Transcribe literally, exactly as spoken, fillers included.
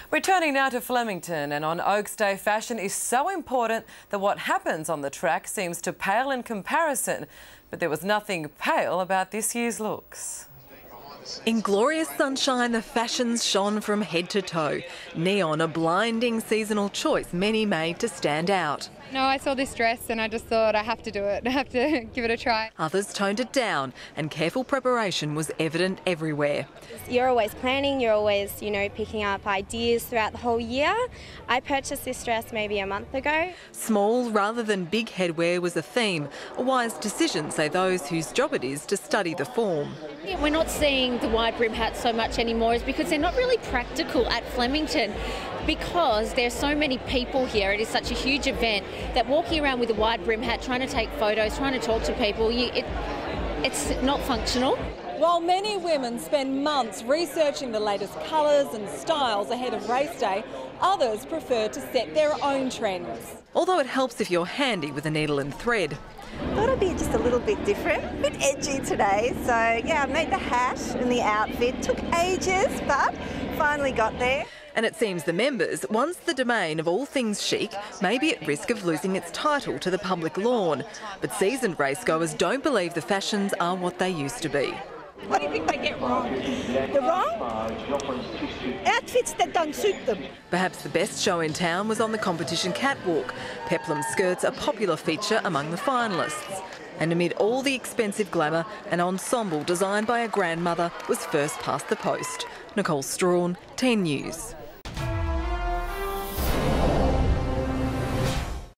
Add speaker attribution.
Speaker 1: Returning now to Flemington, and on Oaks Day, fashion is so important that what happens on the track seems to pale in comparison. But there was nothing pale about this year's looks.
Speaker 2: In glorious sunshine, the fashions shone from head to toe. Neon, a blinding seasonal choice many made to stand out.
Speaker 3: No, I saw this dress and I just thought I have to do it. I have to give it a try.
Speaker 2: Others toned it down, and careful preparation was evident everywhere.
Speaker 4: You're always planning, you're always, you know, picking up ideas throughout the whole year. I purchased this dress maybe a month ago.
Speaker 2: Small rather than big headwear was a theme. A wise decision, say those whose job it is to study the form.
Speaker 5: Yeah, we're not seeing the wide brim hats so much anymore is because they're not really practical at Flemington. Because there's so many people here, it is such a huge event that walking around with a wide brim hat, trying to take photos, trying to talk to people, you, it, it's not functional.
Speaker 6: While many women spend months researching the latest colours and styles ahead of race day, others prefer to set their own trends.
Speaker 2: Although it helps if you're handy with a needle and thread.
Speaker 7: Thought it'd be just a little bit different, a bit edgy today. So yeah, I made the hat and the outfit. Took ages, but finally got there.
Speaker 2: And it seems the members, once the domain of all things chic, may be at risk of losing its title to the public lawn. But seasoned racegoers don't believe the fashions are what they used to be.
Speaker 8: What do you think they get wrong? The wrong? Outfits that don't suit them.
Speaker 2: Perhaps the best show in town was on the competition catwalk. Peplum skirts a popular feature among the finalists. And amid all the expensive glamour, an ensemble designed by a grandmother was first past the post. Nicole Strawn, ten News.